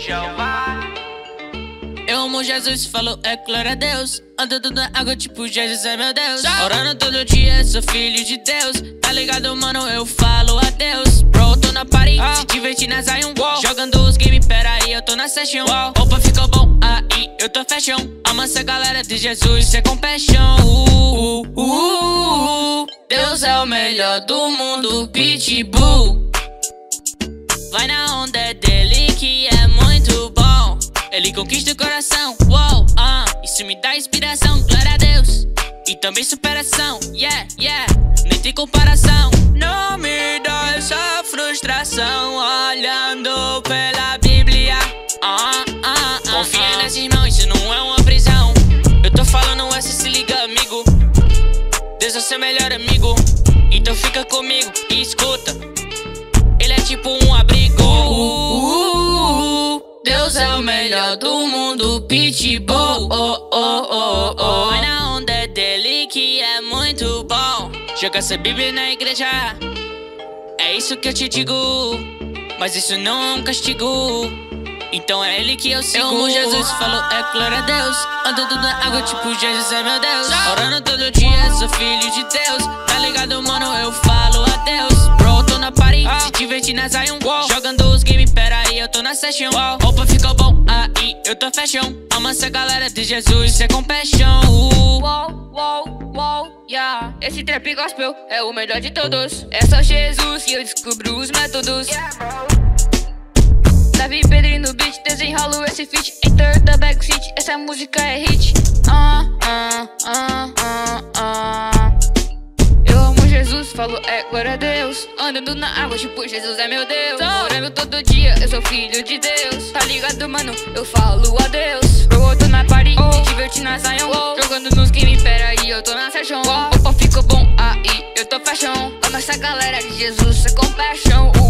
Jeová. Eu amo Jesus, falou é glória a Deus. Andando na água tipo Jesus é meu Deus. Orando todo dia, sou filho de Deus. Tá ligado, mano, eu falo a Deus. Bro, tô na party, se divertindo na Zion. Jogando os game, pera aí, eu tô na session. Opa, ficou bom, aí eu tô fashion. Ama essa galera de Jesus, é compassion. Deus é o melhor do mundo, Pitbull. Vai na onda dele que é muito bom. Ele conquista o coração, wow, isso me dá inspiração, glória a Deus. E também superação, yeah, nem tem comparação. Não me dá essa frustração olhando pela Bíblia. Confia nesse irmão, isso não é uma prisão. Eu tô falando essa, se liga, amigo. Deus é seu melhor amigo, então fica comigo e escuta. Ele é tipo um abrigo. Deus é o melhor do mundo, Pitbull. Vai na onda dele que é muito bom. Joga essa Bíblia na igreja, é isso que eu te digo. Mas isso não é um castigo, então é ele que eu sigo. Eu amo Jesus, falou é glória a Deus. Andando na água tipo Jesus é meu Deus. Orando todo dia, sou filho de Deus. Tá ligado, mano, eu falo a Deus. Bro, tô na party, se divertindo na Zion. Jogando os game, pera aí, eu tô na session. Opa, ficou bom, aí eu tô fashion. Ama essa galera de Jesus, é compassion. Yeah. Esse trap gospel é o melhor de todos. É só Jesus que eu descubro os métodos. Davi Pedrinho no beat, desenrolo esse feat. Enter the backseat, essa música é hit. Eu amo Jesus, falo é glória a Deus. Andando na água, tipo Jesus é meu Deus. Orando todo dia, eu sou filho de Deus. Tá ligado, mano? Eu falo a Deus. Eu tô na party, me divertindo na Zion. Jogando nos game, pera aí, eu tô na session. Opa, ficou bom, aí eu tô fashion. Amo essa galera de Jesus, é compassion.